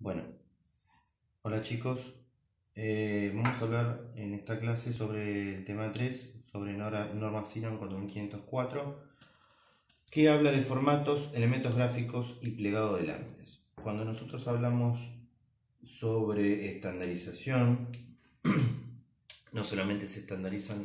Bueno, hola chicos, vamos a hablar en esta clase sobre el tema 3, sobre norma Ciron 4504, que habla de formatos, elementos gráficos y plegado de láminas. Cuando nosotros hablamos sobre estandarización, no solamente se estandarizan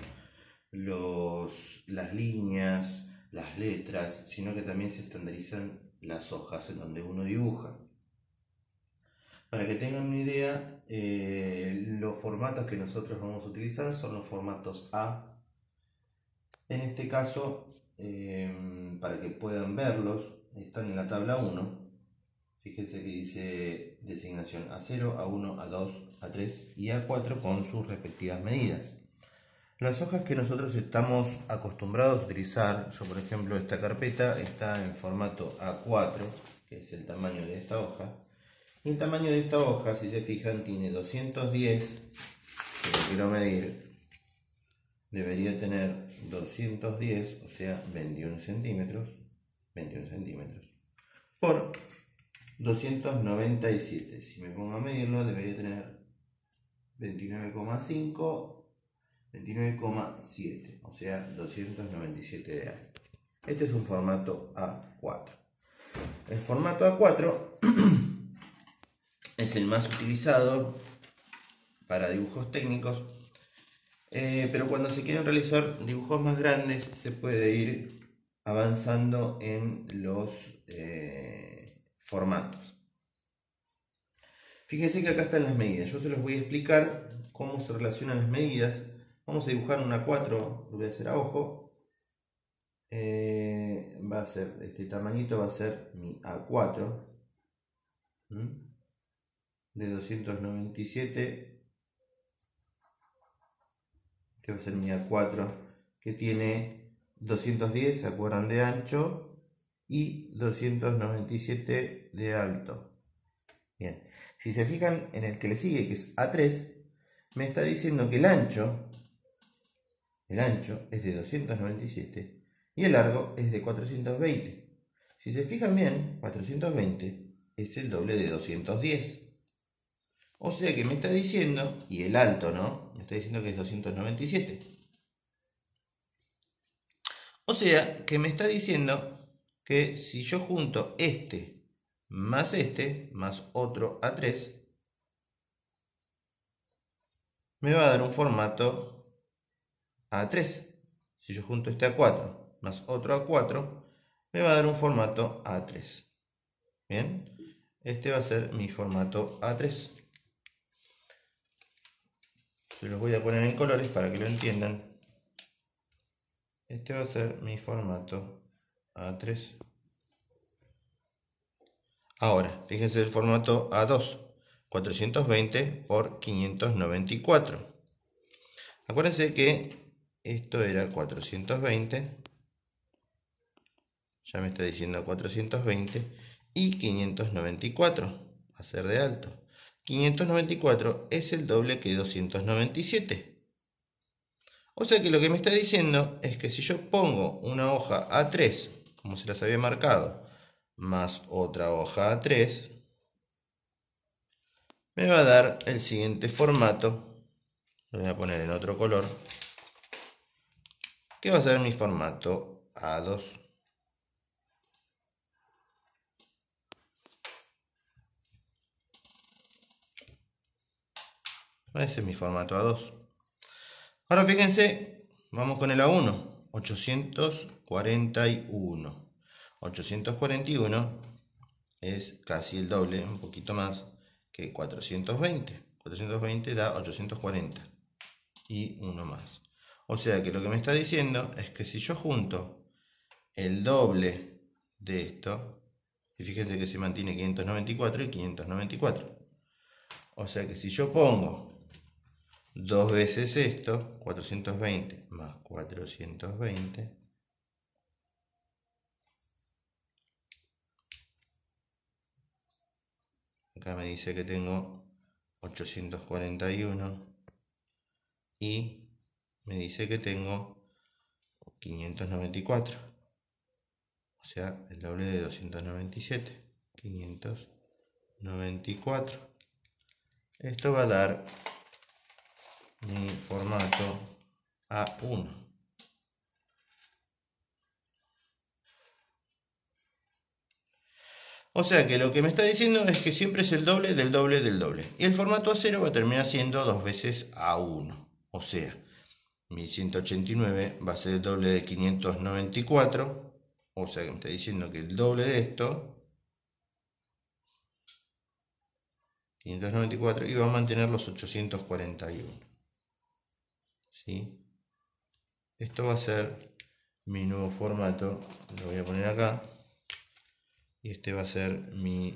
las líneas, las letras, sino que también se estandarizan las hojas en donde uno dibuja. Para que tengan una idea, los formatos que nosotros vamos a utilizar son los formatos A. En este caso, para que puedan verlos, están en la tabla 1. Fíjense que dice designación A0, A1, A2, A3 y A4 con sus respectivas medidas. Las hojas que nosotros estamos acostumbrados a utilizar, yo por ejemplo esta carpeta está en formato A4, que es el tamaño de esta hoja. Y el tamaño de esta hoja, si se fijan, tiene 210, si lo quiero medir, debería tener 210, o sea 21 centímetros, por 297. Si me pongo a medirlo, debería tener 29,5, 29,7, o sea 297 de alto. Este es un formato A4. El formato A4 es el más utilizado para dibujos técnicos, pero cuando se quieren realizar dibujos más grandes se puede ir avanzando en los formatos. Fíjense que acá están las medidas. Yo se los voy a explicar cómo se relacionan las medidas. Vamos a dibujar un A4, lo voy a hacer a ojo. Va a ser, este tamañito va a ser mi A4 de 297, que va a ser mi A4, que tiene 210, ¿se acuerdan?, de ancho y 297 de alto. Bien, si se fijan en el que le sigue, que es A3, me está diciendo que el ancho es de 297 y el largo es de 420. Si se fijan bien, 420 es el doble de 210. O sea que me está diciendo, y el alto, ¿no? Me está diciendo que es 297. O sea que me está diciendo que si yo junto este, más otro A3, me va a dar un formato A3. Si yo junto este A4 más otro A4, me va a dar un formato A3. Bien, este va a ser mi formato A3. Se los voy a poner en colores para que lo entiendan. Este va a ser mi formato A3. Ahora, fíjense el formato A2, 420 por 594. Acuérdense que esto era 420, ya me está diciendo 420, y 594, va a ser de alto. 594 es el doble que 297. O sea que lo que me está diciendo es que si yo pongo una hoja A3, como se las había marcado, más otra hoja A3, me va a dar el siguiente formato. Lo voy a poner en otro color, que va a ser mi formato A2. Ese es mi formato A2. Ahora fíjense, vamos con el A1, 841. 841 es casi el doble, un poquito más que 420. 420 da 840 y uno más. O sea que lo que me está diciendo es que si yo junto el doble de esto, y fíjense que se mantiene 594 y 594. O sea que si yo pongo dos veces esto, 420 más 420, acá me dice que tengo 841 y me dice que tengo 594, o sea el doble de 297, 594. 94. Esto va a dar mi formato A1. O sea que lo que me está diciendo es que siempre es el doble del doble del doble. Y el formato A0 va a terminar siendo 2 veces A1. O sea, 1189 va a ser el doble de 594. O sea que me está diciendo que el doble de esto, 594, y va a mantener los 841. ¿Sí? Esto va a ser mi nuevo formato. Lo voy a poner acá. Y este va a ser mi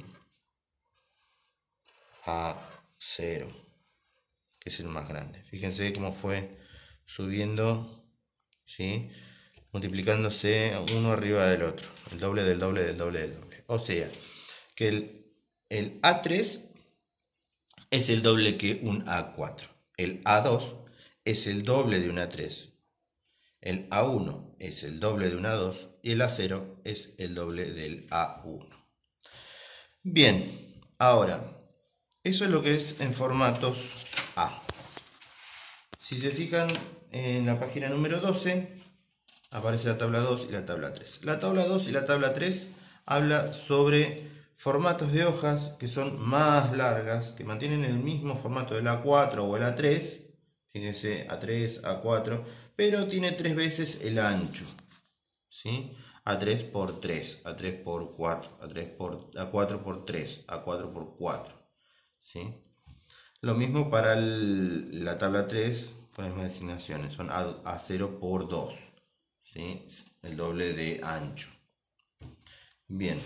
A0, que es el más grande. Fíjense cómo fue subiendo, ¿sí? Multiplicándose uno arriba del otro. El doble del doble del doble del doble. O sea, que el A3 es el doble que un A4. El A2 es el doble de un A3. El A1 es el doble de un A2 y el A0 es el doble del A1. Bien, ahora, eso es lo que es en formatos A. Si se fijan en la página número 12, aparece la tabla 2 y la tabla 3. La tabla 2 y la tabla 3 habla sobre formatos de hojas que son más largas, que mantienen el mismo formato del A4 o el A3, fíjense, A3, A4, pero tiene 3 veces el ancho, ¿sí? A3 por 3, A3 por 4, A4 por 3, A4 por 4, ¿sí? Lo mismo para la tabla 3 con las mismas designaciones, son A0 por 2, ¿sí? El doble de ancho. Bien.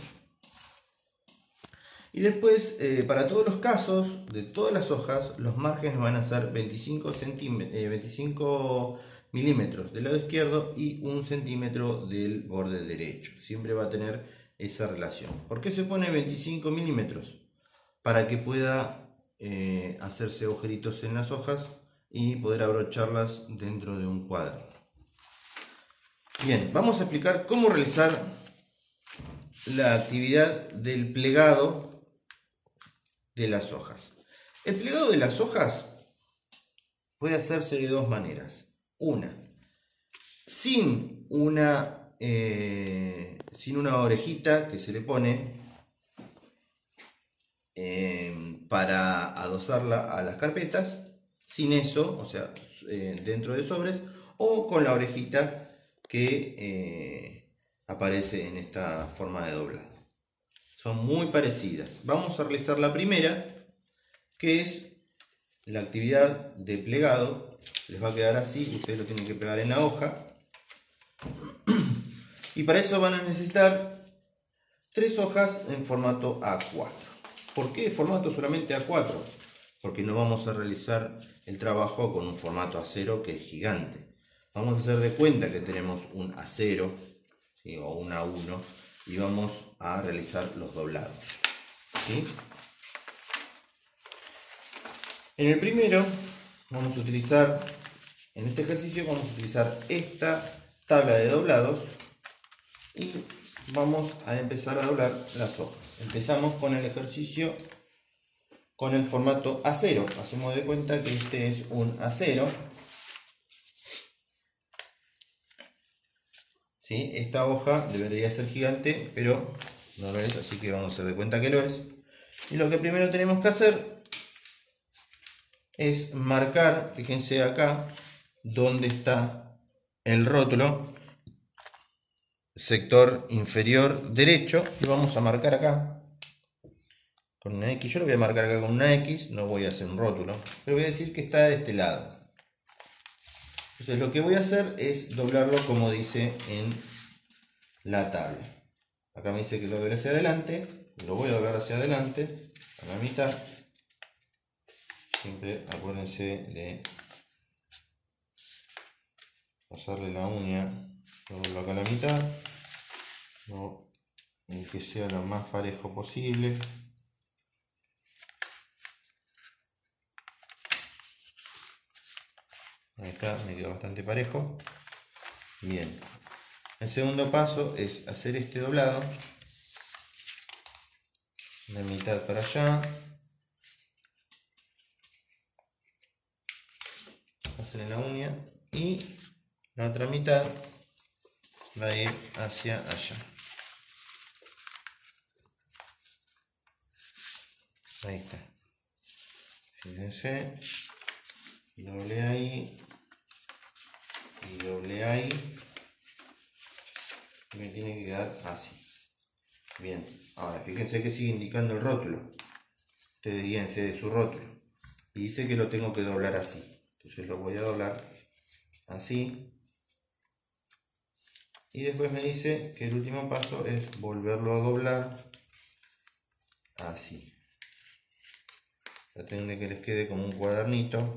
Y después, para todos los casos de todas las hojas, los márgenes van a ser 25 milímetros del lado izquierdo y 1 centímetro del borde derecho. Siempre va a tener esa relación. ¿Por qué se pone 25 milímetros? Para que pueda hacerse agujeritos en las hojas y poder abrocharlas dentro de un cuaderno. Bien, vamos a explicar cómo realizar la actividad del plegado de las hojas. El plegado de las hojas puede hacerse de dos maneras. Una, sin una orejita que se le pone para adosarla a las carpetas, sin eso, o sea, dentro de sobres, o con la orejita que aparece en esta forma de doblado. Son muy parecidas. Vamos a realizar la primera, que es la actividad de plegado. Les va a quedar así, ustedes lo tienen que pegar en la hoja. Y para eso van a necesitar 3 hojas en formato A4. ¿Por qué formato solamente A4? Porque no vamos a realizar el trabajo con un formato A0 que es gigante. Vamos a hacer de cuenta que tenemos un A0, ¿sí? O un A1 y vamos a realizar los doblados, ¿sí? En el primero vamos a utilizar, en este ejercicio vamos a utilizar esta tabla de doblados y vamos a empezar a doblar las hojas. Empezamos con el ejercicio con el formato A0. Hacemos de cuenta que este es un A0. ¿Sí? Esta hoja debería ser gigante, pero no lo es, así que vamos a hacer de cuenta que lo es. Y lo que primero tenemos que hacer es marcar, fíjense acá, dónde está el rótulo, sector inferior derecho, y vamos a marcar acá con una X. Yo lo voy a marcar acá con una X, no voy a hacer un rótulo, pero voy a decir que está de este lado. Entonces lo que voy a hacer es doblarlo como dice en la tabla. Acá me dice que lo doble hacia adelante, lo voy a doblar hacia adelante, a la mitad. Siempre acuérdense de pasarle la uña, doblo acá a la mitad, no, que sea lo más parejo posible. Ahí está, me quedó bastante parejo. Bien. El segundo paso es hacer este doblado. la mitad para allá, hacer en la uña, y la otra mitad va a ir hacia allá. Ahí está. Fíjense, doble ahí y doble ahí. Me tiene que quedar así. Bien, ahora fíjense que sigue indicando el rótulo. Ustedes guíense de su rótulo. Y dice que lo tengo que doblar así. Entonces lo voy a doblar así. Y después me dice que el último paso es volverlo a doblar así. Traten de que les quede como un cuadernito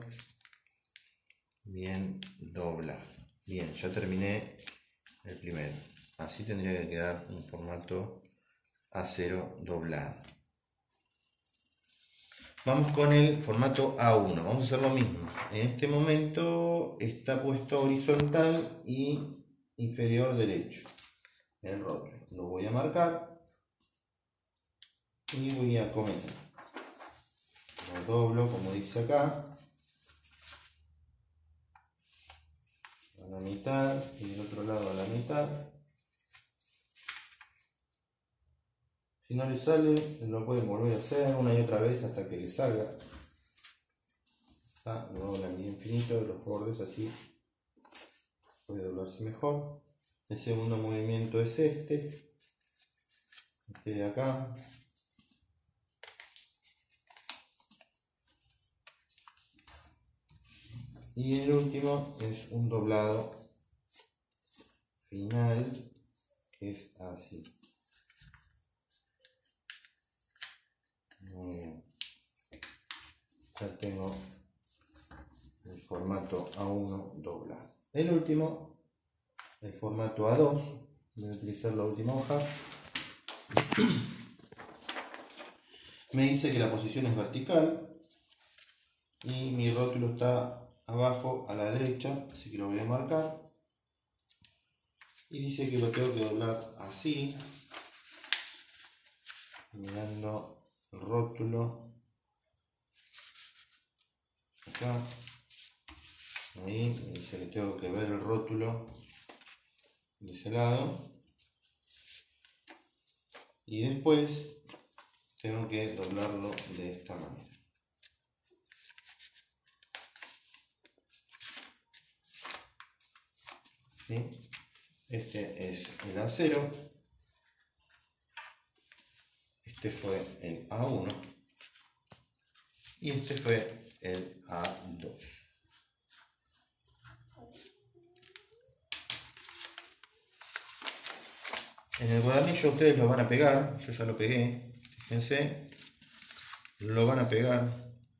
bien doblado. Bien, ya terminé el primero. Así tendría que quedar un formato A0 doblado. Vamos con el formato A1. Vamos a hacer lo mismo. En este momento está puesto horizontal y inferior derecho. El rótulo. Lo voy a marcar y voy a comenzar. Lo doblo como dice acá. A la mitad y del otro lado a la mitad. Si no le sale, lo pueden volver a hacer una y otra vez hasta que le salga. Lo doblan bien finito de los bordes, así puede doblarse mejor. El segundo movimiento es este de acá. Y el último es un doblado final, que es así. Muy bien. Ya tengo el formato A1 doblado. El último, el formato A2. Voy a utilizar la última hoja. Me dice que la posición es vertical y mi rótulo está abajo a la derecha, así que lo voy a marcar. Y dice que lo tengo que doblar así, mirando el rótulo acá. Ahí me dice que tengo que ver el rótulo de ese lado. Y después tengo que doblarlo de esta manera. ¿Sí? Este es el A0. Este fue el A1. Y este fue el A2. En el cuadernillo ustedes lo van a pegar, yo ya lo pegué, fíjense, lo van a pegar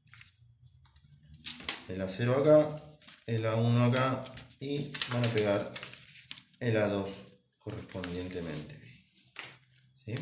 el A0 acá, el A1 acá y van a pegar el A2 correspondientemente. ¿Sí?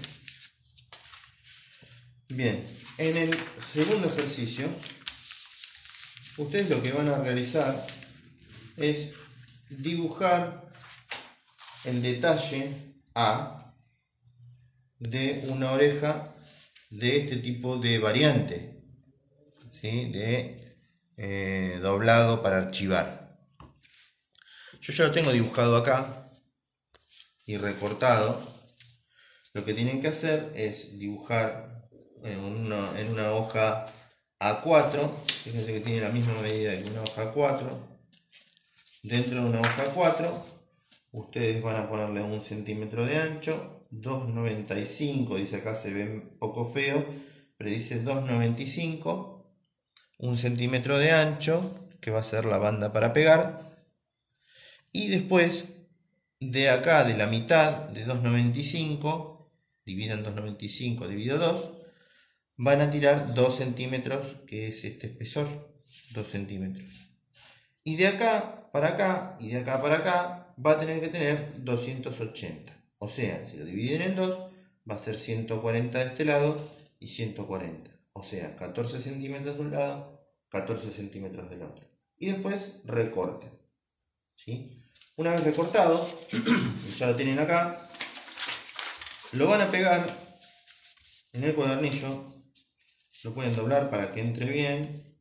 Bien, en el segundo ejercicio, ustedes lo que van a realizar es dibujar el detalle A de una oreja de este tipo de variante, ¿sí? De doblado para archivar. Yo ya lo tengo dibujado acá y recortado. Lo que tienen que hacer es dibujar en una hoja A4. Fíjense que tiene la misma medida que una hoja A4. Dentro de una hoja A4 ustedes van a ponerle 1 centímetro de ancho, 2,95, dice acá, se ve un poco feo, pero dice 2,95, 1 centímetro de ancho, que va a ser la banda para pegar, y después de acá, de la mitad de 2,95, dividan 2,95, divido 2, van a tirar 2 centímetros, que es este espesor, 2 centímetros. Y de acá para acá, y de acá para acá, va a tener que tener 280. O sea, si lo dividen en 2, va a ser 140 de este lado y 140. O sea, 14 centímetros de un lado, 14 centímetros del otro. Y después recorten. ¿Sí? Una vez recortado, ya lo tienen acá, lo van a pegar En el cuadernillo lo pueden doblar para que entre bien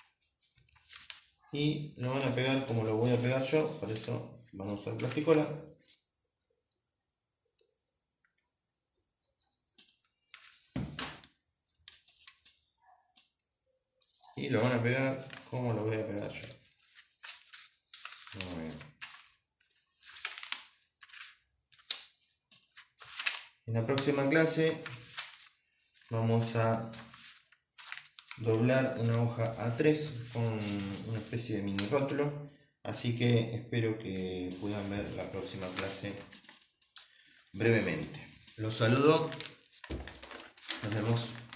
y lo van a pegar como lo voy a pegar yo, por eso vamos a usar plasticola. Y lo van a pegar como lo voy a pegar yo. Muy bien. En la próxima clase vamos a doblar una hoja A3 con una especie de mini rótulo, así que espero que puedan ver la próxima clase brevemente. Los saludo, nos vemos.